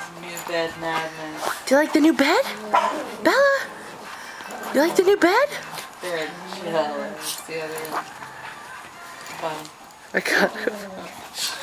New bed madness. Do you like the new bed? Bella? You like the new bed? They're jealous. The other one. Fun. I got it.